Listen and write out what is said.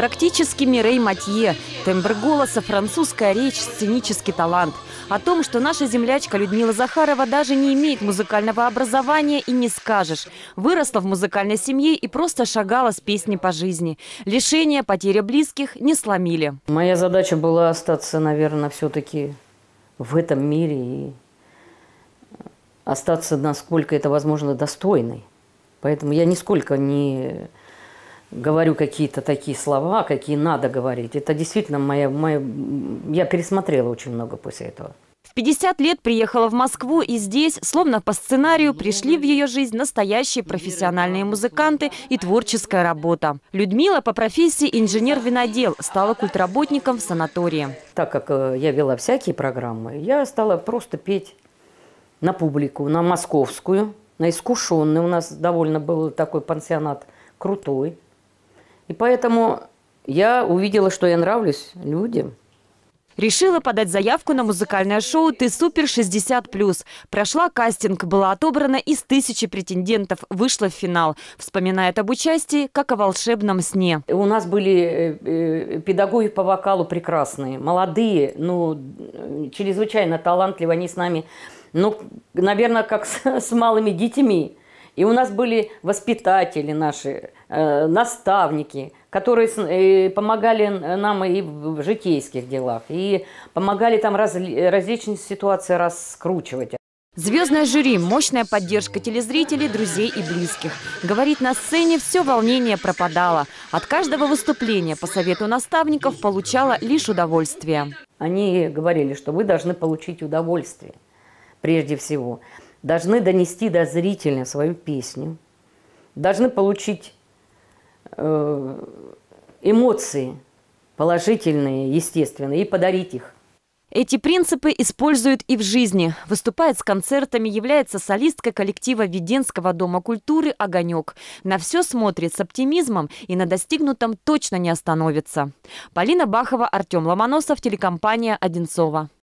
Практически Мирей Матье. Тембр голоса, французская речь, сценический талант. О том, что наша землячка Людмила Захарова даже не имеет музыкального образования, и не скажешь. Выросла в музыкальной семье и просто шагала с песней по жизни. Лишения, потеря близких не сломили. Моя задача была остаться, наверное, все-таки в этом мире и остаться, насколько это возможно, достойной. Поэтому я нисколько не говорю какие-то такие слова, какие надо говорить. Это действительно я пересмотрела очень много после этого. В 50 лет приехала в Москву, и здесь, словно по сценарию, пришли в ее жизнь настоящие профессиональные музыканты и творческая работа. Людмила по профессии инженер-винодел, стала культработником в санатории. Так как я вела всякие программы, я стала просто петь на публику, на московскую, на искушенную. У нас довольно был такой пансионат крутой. И поэтому я увидела, что я нравлюсь людям. Решила подать заявку на музыкальное шоу «Ты супер 60+». Прошла кастинг, была отобрана из 1000 претендентов, вышла в финал. Вспоминает об участии, как о волшебном сне. У нас были педагоги по вокалу прекрасные, молодые, чрезвычайно талантливые. Они с нами, наверное, как с малыми детьми. И у нас были воспитатели наши, наставники, которые помогали нам и в житейских делах, и помогали там различные ситуации раскручивать. Звездное жюри, мощная поддержка телезрителей, друзей и близких. Говорит, на сцене все волнение пропадало. От каждого выступления по совету наставников получала лишь удовольствие. Они говорили, что вы должны получить удовольствие прежде всего. Должны донести до зрителя свою песню, должны получить эмоции положительные, естественные, и подарить их. Эти принципы используют и в жизни. Выступает с концертами, является солисткой коллектива Веденского дома культуры «Огонек». На все смотрит с оптимизмом и на достигнутом точно не остановится. Полина Бахова, Артем Ломоносов, телекомпания «Одинцово».